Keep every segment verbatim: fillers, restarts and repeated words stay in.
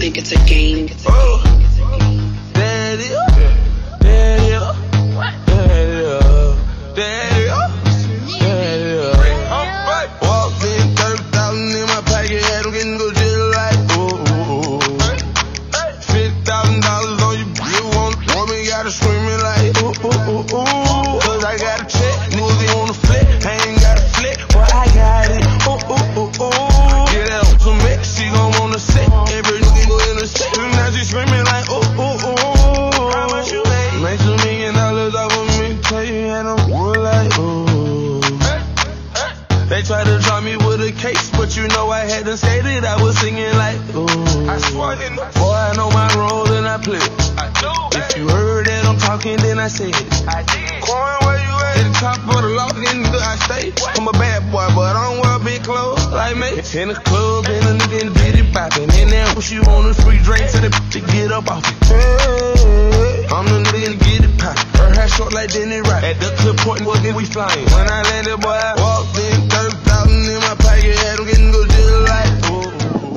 think it's a game. Oh, there it is. There it is. There it is. There it is. There it is. Walked in, thirty thousand in my pocket, had them getting go jail like, ooh, ooh, ooh. fifty thousand dollars on you, you want, want me, gotta screaming like, ooh, ooh, ooh, ooh. Cause I got a check, niggas on the flip, I ain't got a flip, but I got it, ooh, ooh, ooh, ooh. Get out some mix, she gon' wanna sit, every nigga go in the set, and now she screaming like, ooh, ooh, ooh. How much you made? Make two million dollars off of me, tell you, and I'm more like, ooh. They tried to drop me with a case, but you know I had to say that I was singing like, ooh. I swear, boy, I know my role and I play. I do. If you heard that I'm talking, then I said it. I did. Coin, where you at? At the top of the loft, then I stay. I'm a bad boy, but I don't wear big clothes like me. In the club, and a nigga in the bitty poppin'. And then when she want a free drink, to the to get up off it. Hey, I'm the nigga to get it poppin'. Her hair short like Denny Rock. At the clip point, what we flying? When I landed, boy, I walked in, thirty thousand in my pocket, had them getting go jail like, ooh.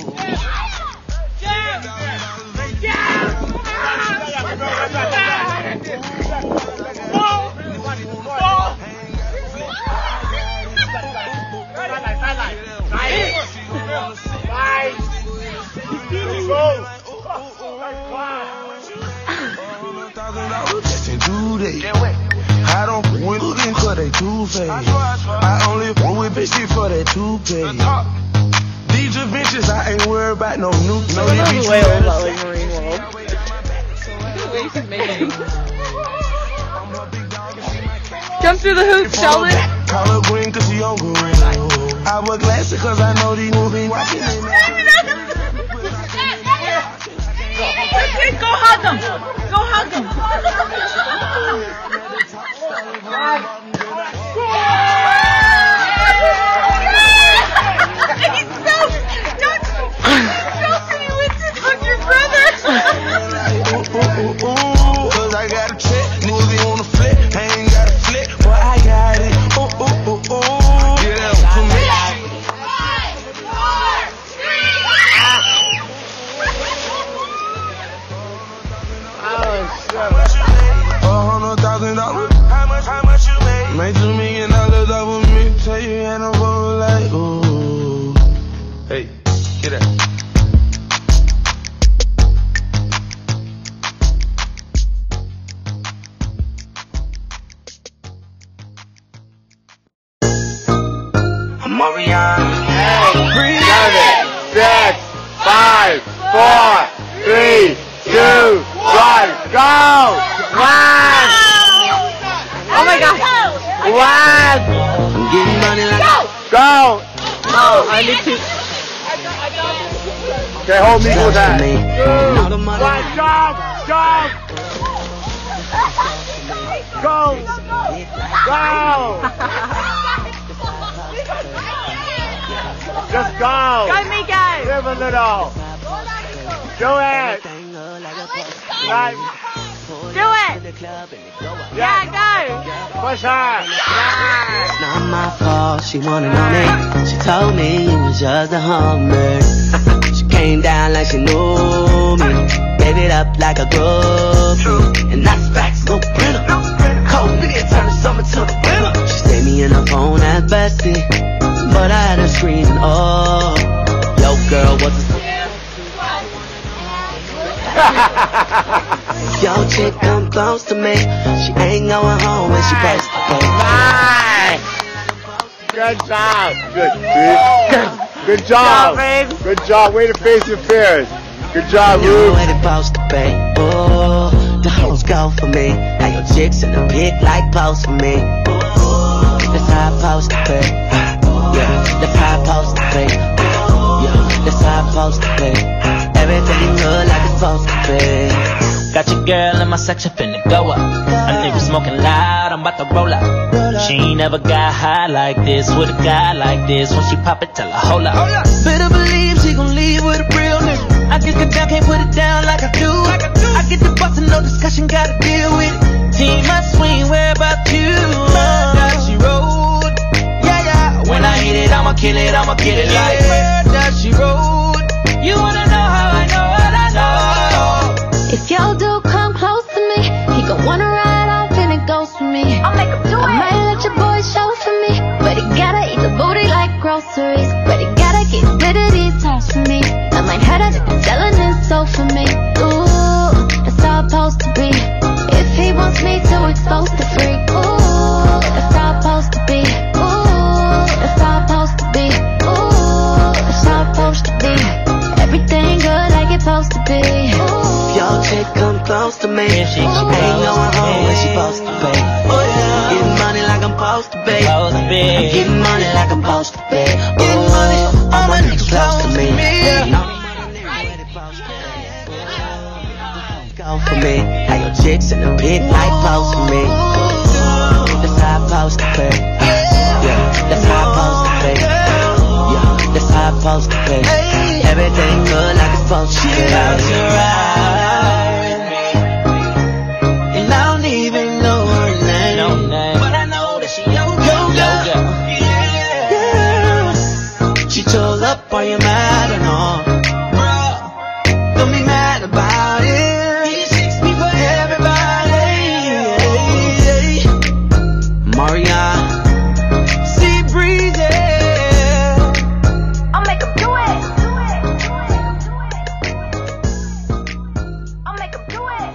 I don't with looking for that two-face. I only fuck with bitches for that two-pay. These adventures, I ain't worried about no new. No, they be way old about like Marine World. Jump through the hoops, Sheldon. Call her green cause she on green. I wear glasses cause I know these movies watching me. Go hug him. Go hug him. He's so, don't, so pretty with hug your brother. Ooh, ooh, ooh, cause I got a check, niggas be on the flip, I ain't got a flip, but I got it. Ooh, ooh, ooh, ooh. Get out to me. Five, four, three, A hundred thousand dollars. How much? How much you made? Made two million dollars off of me. Tell you and I'm going like, ooh. Hey, get out. Mariana. Eight, seven, six, five, four, three, two, one, go! One! Oh my gosh. One! I'm getting money like Go! Go! Oh, I need to. Okay, hold me with that. all the money. One, jump! Jump! Go! Go! Just go! Go, Miko! Live a little! Do it! Right. Do it! Yeah, go! Push her! It's not my fault, she wanted on it. She told me it was just a hummer. She came down like she knew me. Gave it up like a groupie. And that's facts, no printer. Cold nigga turn the summer to the winter. She stayed me in her phone at Bessie, but I had her screaming, oh. Yo girl, what's the Yo chick come close to me. She ain't going home when she pressed the play. Nice! Good job! Good, good, good job! Good job! Way to face your fears! Good job, You Ruth! know where they supposed to be. Oh, the hoes go for me. Now your chicks in the pic like post for me. That's how I supposed to be. Yeah, that's how I supposed to be. Yeah, that's how I supposed to be. Everything look like it's supposed to be. Got your girl in my section, finna go up. A nigga smoking loud, I'm about to roll up. She ain't never got high like this with a guy like this. When she pop it, tell her, hold up. Better believe she gon' leave with a real nigga. I get the down, can't put it down like I do. I get the bustin', no discussion, gotta deal with it. Team my swing, where about you? Does she roll? Yeah, yeah. When I hit it, I'ma kill it, I'ma get it like yeah, does she roll? You wanna know how I know what I groceries, but you gotta get rid of these times for me. I might head out and selling his soul for me. Ooh, that's how it's supposed to be. If he wants me to expose the freak, ooh, that's how it's supposed to be. Ooh, that's how it's supposed to be. Ooh, that's how it's supposed to be. Everything good like it's supposed to be. Ooh. Yo, chick come close to me. Yeah, she Ain't going home when she supposed to pay. Oh yeah. Getting money like I'm supposed to be. Supposed to be. I'm getting money like I'm supposed to be. Getting money, all my niggas close to me. Yeah. Go for me. How your chicks in the pit like close to me. That's how I'm supposed to be. Yeah, that's how I'm supposed to be. Yeah, that's how I'm supposed to be. Everything good like it's supposed to be. She about to ride me, and I don't even know her name, no name, but I know that she your girl. Yeah, yeah. She chose up, are you mad or not? Bro, don't be mad about it. These chicks be for everybody. Marianne, Sea Breezy. I'll make him do it. I'll make him do it.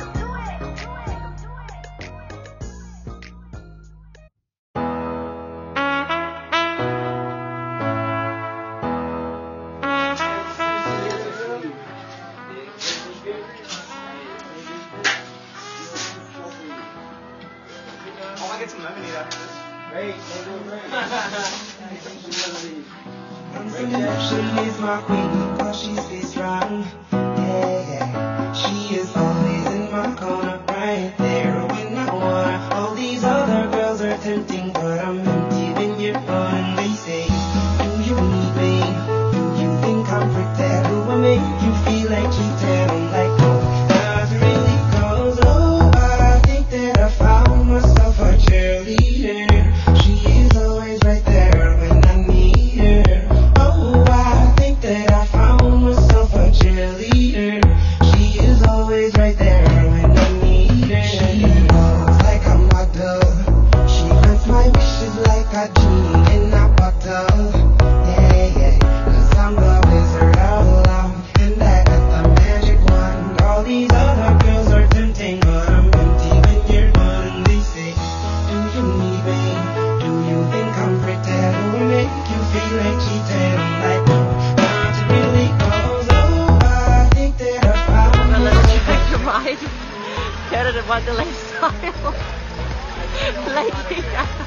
Redemption is my queen, cause she stays strong. Yeah, yeah. She is always in my corner, right there when I want her. All these other girls are tempting, but I'm empty when you're gone. They say, do you need me? Do you think I'm pretend? Do I make you feel like cheating? I'm like, no, not really, cause oh, I think that I found myself a cheerleader. She is always right there when I need her. Oh, I think that I found myself a cheerleader. She is always right there when I need her. She knows like a model. She grants my wishes like a genie in a bottle. Yeah, yeah, cause I'm the wizard of love, and I got the magic wand. All these other girls are tempting, but I'm empty when you're gone. They say, do you need me? Do you think I'm pretend? Do I make you feel like cheating? I'm like, no, not really, cause oh, I think that I found A little myself trick to ride. Carrot and Wonderland style. Lady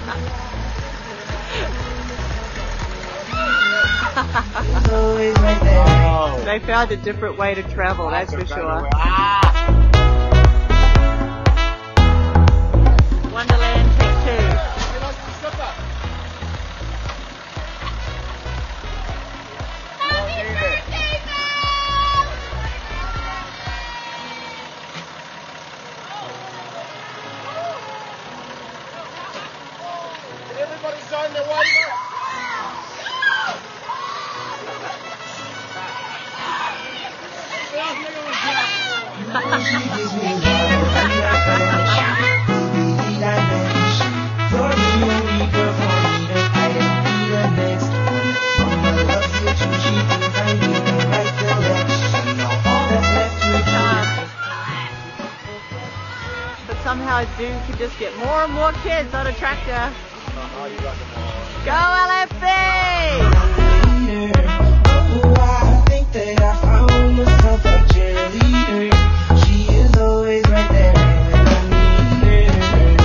She's always right there. They found a different way to travel, that's for sure. Wonderland Take Two. Everybody's on their way. She gives me love, and I finish. Baby, I vanish. You're the only girl for me that I don't be the next one. All my love situation, she thinks I need the right direction. Now all that's left to do. But somehow Dude can just get more and more kids on a tractor. Go L F C! Oh, I think that I found myself a cheerleader. She is always right there when I need her.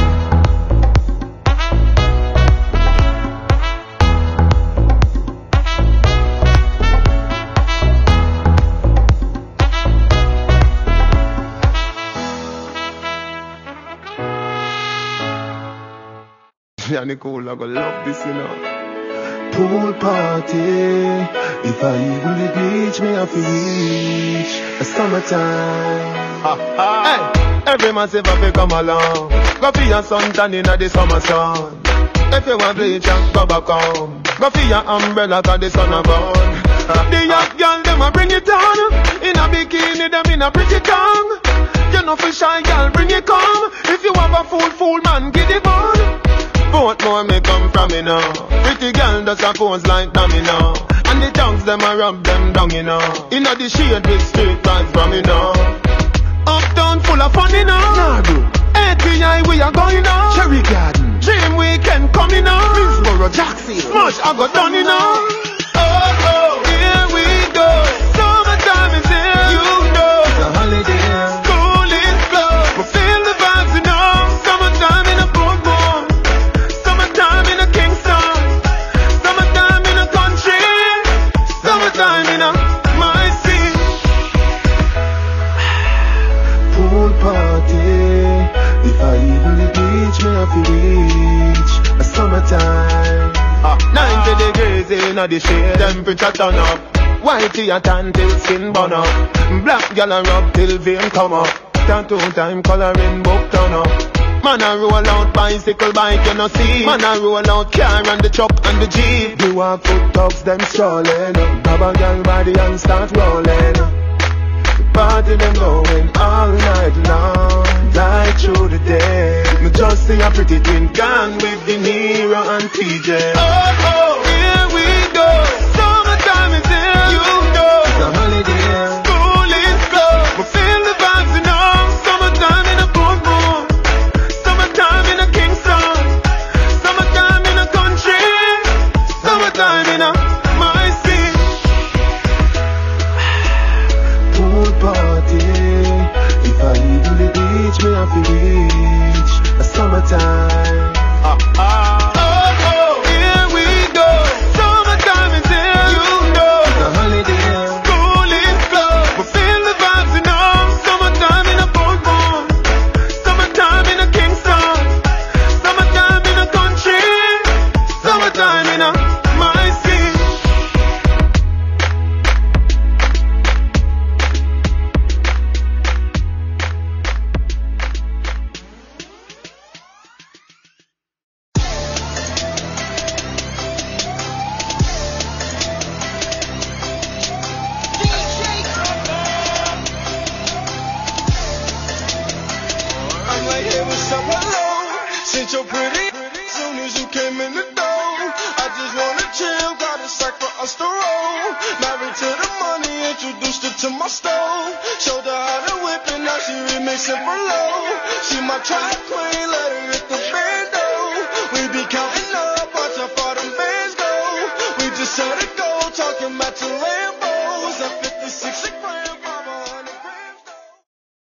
Yeah, Nicole, I gonna love this, you know. Pool party. If I even the beach, me have to reach the summertime. Ha, ha. Hey, every man say fi come along. Go for your suntan inna the summer sun. If you want bleach and go back home, go for your umbrella 'cause the sun a burn. The young girl them a bring it on. In a bikini them in a pretty tongue. You know for shy girl bring it come. If you have a fool fool man give it on. Both more me come from me now. Pretty girl does girls are pose like domino. And the tongues them a rub them down, you know. Inna the shade with street vibes from, you know. Uptown full of fun, you know. Nah, bro. A P I we are going, you know. Cherry Garden, Dream Weekend coming, you know. Middlesboro, Jackson, Smash I got done, you know. Oh, oh, here we go. Summertime is here, you know. It's a holiday. School is closed, but feel the vibes, you know. Summertime in a Bournemouth. Summertime in a Kingston. Summertime in a country. Summertime in a my city. Pool party. If I even the beach, me have to reach a summertime. Ah, ninety degrees in the shade, temperature turn up. Whitey a tan till skin burn up. Black gal a rub till vein come up. Tattoo time coloring book turn up. Man a roll out bicycle bike you no see. Man a roll out car and the truck and the jeep. You walk foot dogs them strolling. Grab a gal body and start rolling. The party them going all night long, right through the day. Me just see a pretty twin gone with De Niro and T J. Oh oh, here we go. Summertime is here, you know. It's a holiday. School is closed, but feel the vibes, you know. Summertime in a Bournemouth. Summertime in a Kingston. Summertime in a country. Summertime in a my city. Pool party. If I leave the beach, me have to reach a summertime. Ah ah. Oh oh, here we go. Summertime is here, you know. It's a holiday. School is closed, but feel the vibes, you know. Summertime in a Bournemouth. Summertime in a Kingston. Summertime in a country. Summertime in a my city. I'm right here with some hello. Since you're pretty, soon as you came in the door, I just wanna chill, got a sack for us to roll. Married to the money, introduced her to my stove. Showed her how to whip and now she remixing for low. She my track queen, let her hit the bando. We be counting up, watch how far them bands go. We just set a goal, talking about your Lambos. At fifty-six